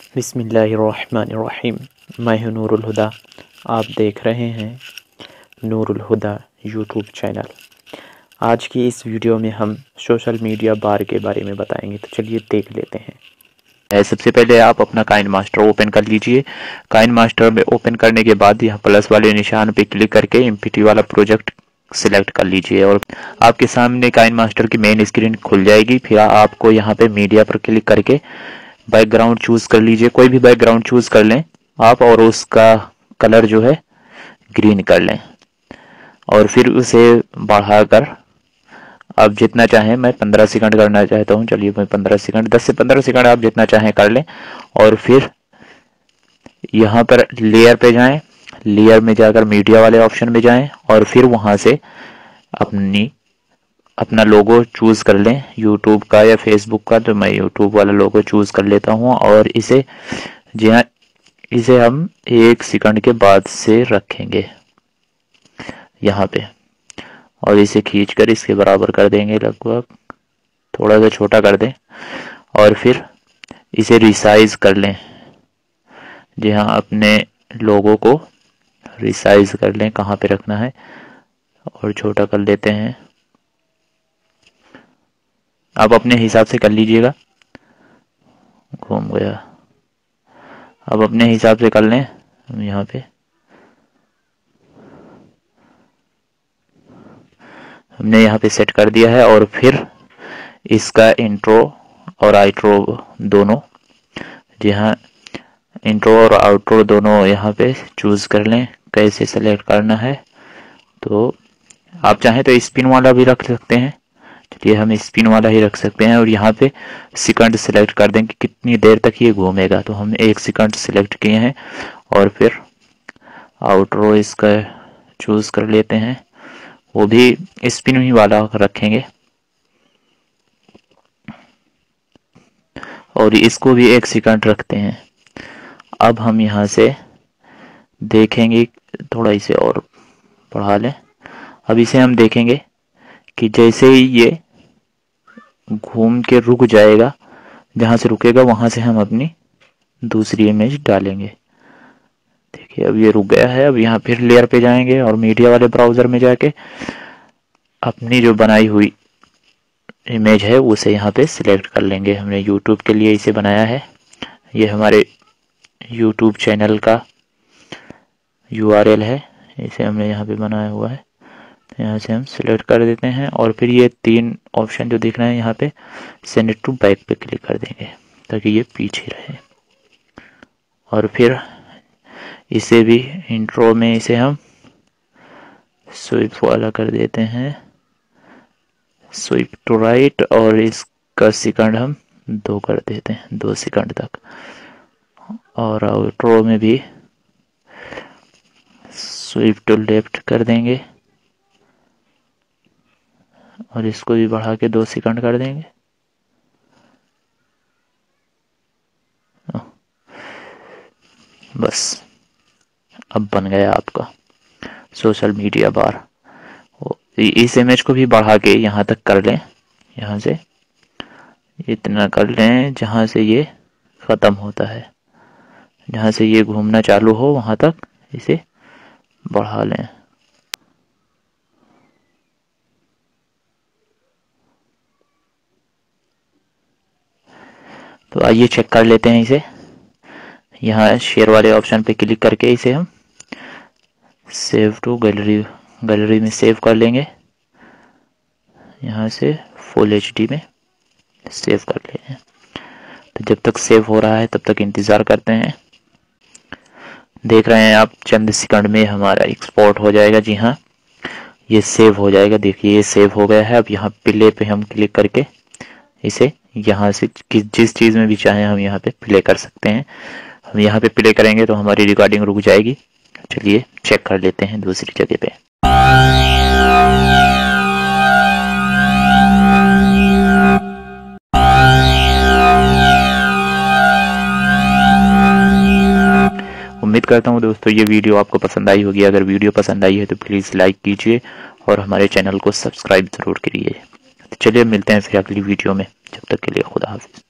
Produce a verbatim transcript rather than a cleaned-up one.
बिस्मिल्लाहिर्रहमानिर्रहीम। मैं हूं नूरुल हुदा। आप देख रहे हैं नूरुल हुदा यूट्यूब चैनल। आज की इस वीडियो में हम सोशल मीडिया बार के बारे में बताएंगे, तो चलिए देख लेते हैं। सबसे पहले आप अपना काइन मास्टर ओपन कर लीजिए। काइन मास्टर में ओपन करने के बाद यहाँ प्लस वाले निशान पे क्लिक करके एमपीटी वाला प्रोजेक्ट सिलेक्ट कर लीजिए और आपके सामने काइन मास्टर की मेन स्क्रीन खुल जाएगी। फिर आपको यहाँ पे मीडिया पर क्लिक करके बैकग्राउंड चूज कर लीजिए। कोई भी बैकग्राउंड चूज कर लें आप और उसका कलर जो है ग्रीन कर लें और फिर उसे बढ़ाकर आप जितना चाहें, मैं पंद्रह सेकंड करना चाहता हूं, चलिए मैं पंद्रह सेकंड दस से पंद्रह सेकंड आप जितना चाहें कर लें। और फिर यहाँ पर लेयर पे जाएं, लेयर में जाकर मीडिया वाले ऑप्शन में जाएं और फिर वहां से अपनी अपना लोगो चूज कर लें, यूट्यूब का या फेसबुक का। तो मैं यूट्यूब वाला लोगो चूज कर लेता हूं और इसे जी हाँ इसे हम एक सेकंड के बाद से रखेंगे यहाँ पे और इसे खींचकर इसके बराबर कर देंगे, लगभग थोड़ा सा छोटा कर दें और फिर इसे रिसाइज कर लें। जी हाँ, अपने लोगो को रिसाइज कर लें, कहाँ पे रखना है और छोटा कर लेते हैं। आप अपने हिसाब से कर लीजिएगा। घूम गया, अब अपने हिसाब से कर लें। हम यहाँ पे हमने यहाँ पे सेट कर दिया है और फिर इसका इंट्रो और आउट्रो दोनों, जी हाँ, इंट्रो और आउट्रो दोनों यहाँ पे चूज कर लें कैसे सेलेक्ट करना है। तो आप चाहें तो स्पिन वाला भी रख सकते हैं, चलिए हम स्पिन वाला ही रख सकते हैं और यहाँ पे सेकंड सिलेक्ट कर दें कि कितनी देर तक ये घूमेगा। तो हम एक सेकंड सिलेक्ट किए हैं और फिर आउटरो इसका चूज कर लेते हैं, वो भी स्पिन ही वाला रखेंगे और इसको भी एक सेकंड रखते हैं। अब हम यहाँ से देखेंगे, थोड़ा इसे और बढ़ा लें। अब इसे हम देखेंगे कि जैसे ही ये घूम के रुक जाएगा, जहां से रुकेगा वहां से हम अपनी दूसरी इमेज डालेंगे। देखिए अब ये रुक गया है। अब यहाँ फिर लेयर पे जाएंगे और मीडिया वाले ब्राउजर में जाके अपनी जो बनाई हुई इमेज है उसे यहाँ पे सिलेक्ट कर लेंगे। हमने यूट्यूब के लिए इसे बनाया है, ये हमारे यूट्यूब चैनल का यू आर एल है, इसे हमने यहाँ पे बनाया हुआ है। तो यहाँ से हम सिलेक्ट कर देते हैं और फिर ये तीन ऑप्शन जो दिख रहे हैं यहाँ पे सेंड टू बैक पे क्लिक कर देंगे ताकि ये पीछे रहे। और फिर इसे भी इंट्रो में इसे हम स्वीप वाला कर देते हैं, स्वीप टू राइट, और इसका सेकंड हम दो कर देते हैं, दो सेकंड तक। और आउट्रो में भी स्वीप टू लेफ्ट कर देंगे और इसको भी बढ़ा के दो सेकंड कर देंगे। बस अब बन गया आपका सोशल मीडिया बार। इस इमेज को भी बढ़ा के यहाँ तक कर लें, यहाँ से इतना कर लें जहाँ से ये ख़त्म होता है, जहाँ से ये घूमना चालू हो वहाँ तक इसे बढ़ा लें। तो आइए चेक कर लेते हैं इसे। यहाँ शेयर वाले ऑप्शन पे क्लिक करके इसे हम सेव टू गैलरी गैलरी में सेव कर लेंगे। यहाँ से फुल एच डी में सेव कर लेंगे। तो जब तक सेव हो रहा है तब तक इंतज़ार करते हैं। देख रहे हैं आप, चंद सेकंड में हमारा एक्सपोर्ट हो जाएगा। जी हाँ, ये सेव हो जाएगा। देखिए ये सेव हो गया है। अब यहाँ प्ले पे हम क्लिक करके इसे यहाँ से जिस चीज़ में भी चाहें हम यहाँ पे प्ले कर सकते हैं। हम यहाँ पे प्ले करेंगे तो हमारी रिकॉर्डिंग रुक जाएगी। चलिए चेक कर लेते हैं दूसरी जगह पे। उम्मीद करता हूँ दोस्तों ये वीडियो आपको पसंद आई होगी। अगर वीडियो पसंद आई है तो प्लीज़ लाइक कीजिए और हमारे चैनल को सब्सक्राइब ज़रूर करिए। तो चलिए मिलते हैं फिर अगली वीडियो में, जब तक के लिए खुदा हाफिज़।